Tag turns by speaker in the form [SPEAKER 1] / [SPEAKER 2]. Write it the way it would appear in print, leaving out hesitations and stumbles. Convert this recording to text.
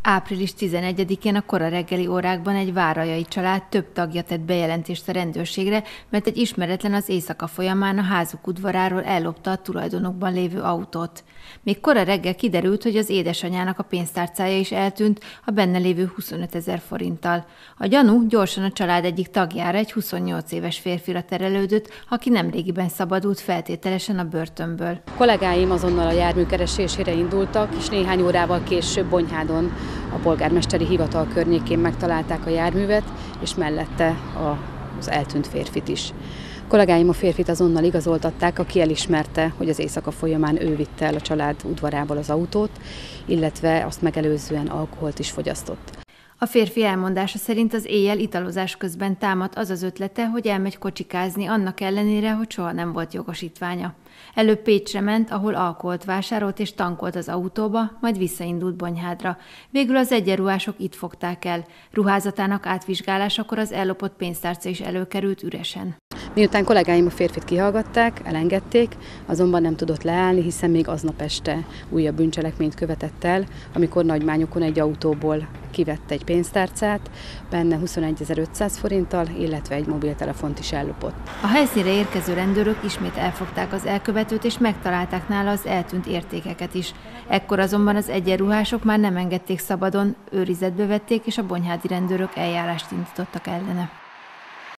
[SPEAKER 1] Április 11-én a kora reggeli órákban egy várajai család több tagja tett bejelentést a rendőrségre, mert egy ismeretlen az éjszaka folyamán a házuk udvaráról ellopta a tulajdonukban lévő autót. Még kora reggel kiderült, hogy az édesanyjának a pénztárcája is eltűnt a benne lévő 25 000 forinttal. A gyanú gyorsan a család egyik tagjára, egy 28 éves férfira terelődött, aki nemrégiben szabadult feltételesen a börtönből.
[SPEAKER 2] A kollégáim azonnal a jármű keresésére indultak, és néhány órával később Bonyhádon a polgármesteri hivatal környékén megtalálták a járművet, és mellette az eltűnt férfit is. Kollégáim a férfit azonnal igazoltatták, aki elismerte, hogy az éjszaka folyamán ő vitte el a család udvarából az autót, illetve azt megelőzően alkoholt is fogyasztott.
[SPEAKER 1] A férfi elmondása szerint az éjjel italozás közben támadt az ötlete, hogy elmegy kocsikázni, annak ellenére, hogy soha nem volt jogosítványa. Előbb Pécsre ment, ahol alkoholt vásárolt és tankolt az autóba, majd visszaindult Bonyhádra. Végül az egyenruhások itt fogták el. Ruházatának átvizsgálásakor az ellopott pénztárca is előkerült üresen.
[SPEAKER 2] Miután kollégáim a férfit kihallgatták, elengedték, azonban nem tudott leállni, hiszen még aznap este újabb bűncselekményt követett el, amikor Nagymányokon egy autóból kivett egy pénztárcát, benne 21 500 forinttal, illetve egy mobiltelefont is ellopott.
[SPEAKER 1] A helyszínre érkező rendőrök ismét elfogták az elkövetőt, és megtalálták nála az eltűnt értékeket is. Ekkor azonban az egyenruhások már nem engedték szabadon, őrizetbe vették, és a bonyhádi rendőrök eljárást indítottak ellene.